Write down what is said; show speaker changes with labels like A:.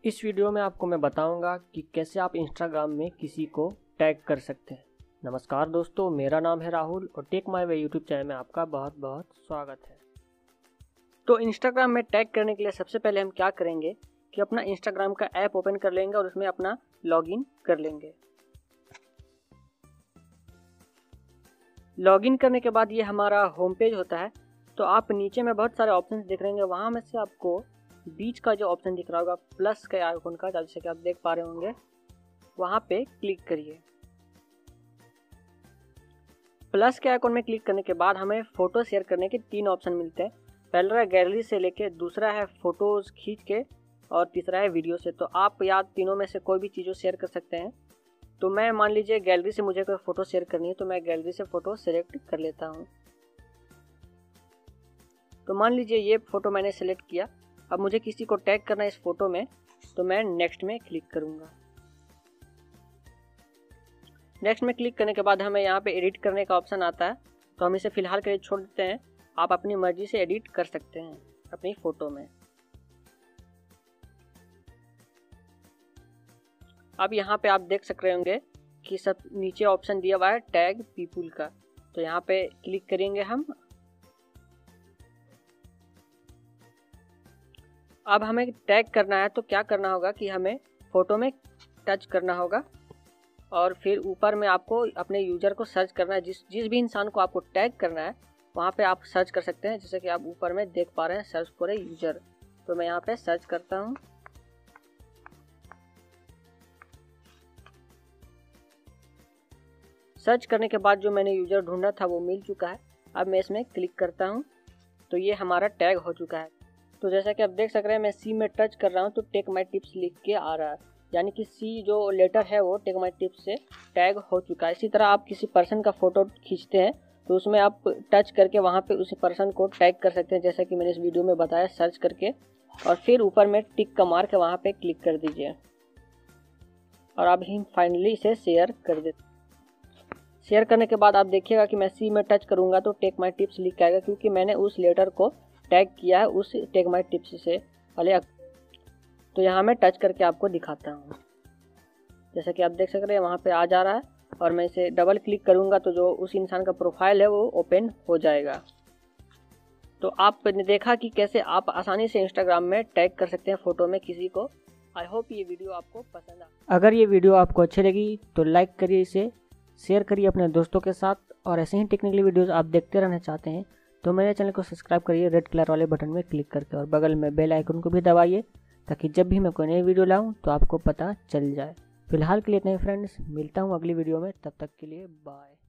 A: इस वीडियो में आपको मैं बताऊंगा कि कैसे आप इंस्टाग्राम में किसी को टैग कर सकते हैं। नमस्कार दोस्तों, मेरा नाम है राहुल और tech my way YouTube channel में आपका बहुत बहुत स्वागत है। तो इंस्टाग्राम में टैग करने के लिए सबसे पहले हम क्या करेंगे कि अपना इंस्टाग्राम का ऐप ओपन कर लेंगे और उसमें अपना लॉगिन कर लेंगे। लॉगिन करने के बाद ये हमारा होम पेज होता है। तो आप नीचे में बहुत सारे ऑप्शन दिख रहे होंगे, वहाँ में से आपको बीच का जो ऑप्शन दिख रहा होगा प्लस के आइकन का, जैसे कि आप देख पा रहे होंगे, वहाँ पे क्लिक करिए। प्लस के आइकन में क्लिक करने के बाद हमें फ़ोटो शेयर करने के 3 ऑप्शन मिलते हैं। पहला है गैलरी से लेके, दूसरा है फ़ोटोज़ खींच के और तीसरा है वीडियो से। तो आप या तीनों में से कोई भी चीज़ों शेयर कर सकते हैं। तो मैं मान लीजिए गैलरी से मुझे कोई फ़ोटो शेयर करनी है, तो मैं गैलरी से फ़ोटो सेलेक्ट कर लेता हूँ। तो मान लीजिए ये फ़ोटो मैंने सेलेक्ट किया। अब मुझे किसी को टैग करना है इस फोटो में, तो मैं नेक्स्ट में क्लिक करूंगा। नेक्स्ट में क्लिक करने के बाद हमें यहाँ पे एडिट करने का ऑप्शन आता है, तो हम इसे फिलहाल के लिए छोड़ देते हैं। आप अपनी मर्जी से एडिट कर सकते हैं अपनी फ़ोटो में। अब यहाँ पे आप देख सक रहे होंगे कि सब नीचे ऑप्शन दिया हुआ है टैग पीपुल का, तो यहाँ पे क्लिक करेंगे हम। अब हमें टैग करना है, तो क्या करना होगा कि हमें फ़ोटो में टच करना होगा और फिर ऊपर में आपको अपने यूज़र को सर्च करना है। जिस भी इंसान को आपको टैग करना है वहाँ पे आप सर्च कर सकते हैं, जैसे कि आप ऊपर में देख पा रहे हैं, सर्च फॉर ए यूज़र। तो मैं यहाँ पे सर्च करता हूँ। सर्च करने के बाद जो मैंने यूज़र ढूंढा था वो मिल चुका है। अब मैं इसमें क्लिक करता हूँ, तो ये हमारा टैग हो चुका है। तो जैसा कि आप देख सक रहे हैं, मैं सी में टच कर रहा हूँ तो टेक माई टिप्स लिख के आ रहा है, यानी कि सी जो लेटर है वो टेक माई टिप्स से टैग हो चुका है। इसी तरह आप किसी पर्सन का फ़ोटो खींचते हैं तो उसमें आप टच करके वहाँ पे उसी पर्सन को टैग कर सकते हैं, जैसा कि मैंने इस वीडियो में बताया, सर्च करके। और फिर ऊपर में टिक का मार्क है, वहाँ पर क्लिक कर दीजिए और अब ही फाइनली इसे शेयर कर देते। शेयर करने के बाद आप देखिएगा कि मैं सी में टच करूँगा तो टेक माई टिप्स लिख के आएगा, क्योंकि मैंने उस लेटर को टैग किया है उस टेक माई टिप्स से वाले। तो यहाँ मैं टच करके आपको दिखाता हूँ, जैसा कि आप देख सक रहे हैं वहाँ पे आ जा रहा है। और मैं इसे डबल क्लिक करूँगा तो जो उस इंसान का प्रोफाइल है वो ओपन हो जाएगा। तो आपने देखा कि कैसे आप आसानी से इंस्टाग्राम में टैग कर सकते हैं फ़ोटो में किसी को। आई होप ये वीडियो आपको पसंद आए। अगर ये वीडियो आपको अच्छी लगी तो लाइक करिए, इसे शेयर करिए अपने दोस्तों के साथ, और ऐसे ही टेक्निकली वीडियोज़ आप देखते रहना चाहते हैं तो मेरे चैनल को सब्सक्राइब करिए रेड कलर वाले बटन में क्लिक करके, और बगल में बेल आइकन को भी दबाइए ताकि जब भी मैं कोई नई वीडियो लाऊं तो आपको पता चल जाए। फिलहाल के लिए इतना ही फ्रेंड्स, मिलता हूं अगली वीडियो में, तब तक के लिए बाय।